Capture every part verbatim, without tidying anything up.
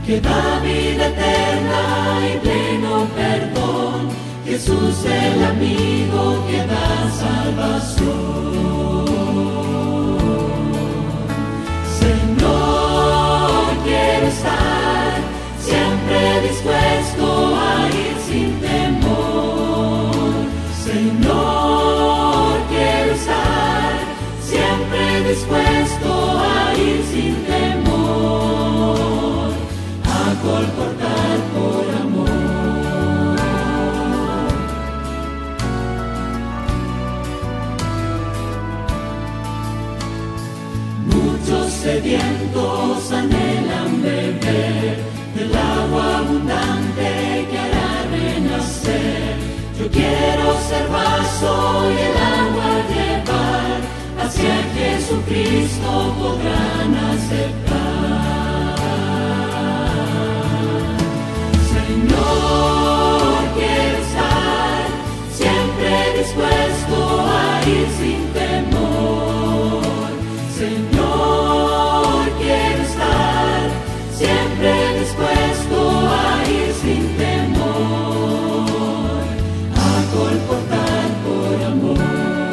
que da vida eterna y pleno perdón. Jesús el amigo que da salvación. Señor, quiero estar siempre dispuesto a ir sin temor. Señor, quiero estar siempre dispuesto a ir sin temor, a colportar por amor. Muchos sedientos anhelan beber del agua abundante que hará renacer. Yo quiero ser vaso y el agua llevar, hacia Jesucristo podrán aceptar. Señor, quiero estar siempre dispuesto a ir sin temor. Señor, quiero estar siempre dispuesto a ir sin temor, a colportar por amor.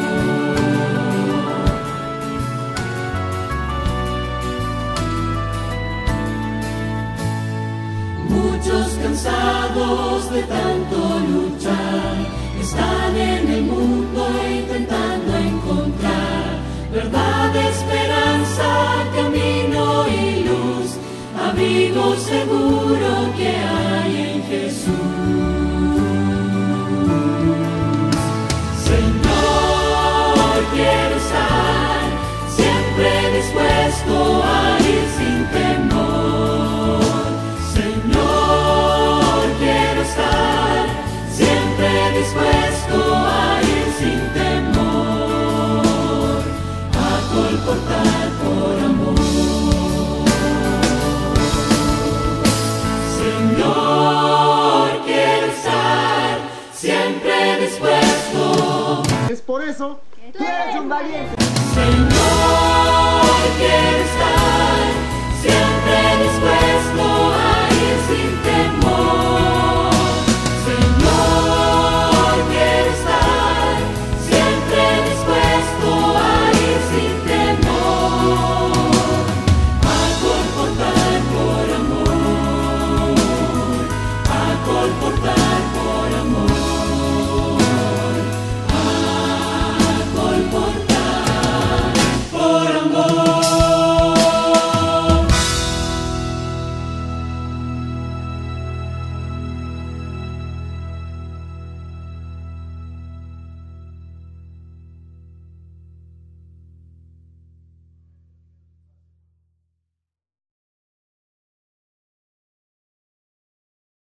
Muchos cansados de tanto luchar están en el mundo intentando encontrar verdad, esperanza, camino y luz, abrigo seguro que hay en Jesús. Señor, quiero estar siempre dispuesto a ir sin temor. Señor, quiero estar siempre dispuesto a ir sin temor, a colportar por amor. Señor, quiero estar siempre dispuesto. Es por eso que tú eres un valiente. Señor, quiero estar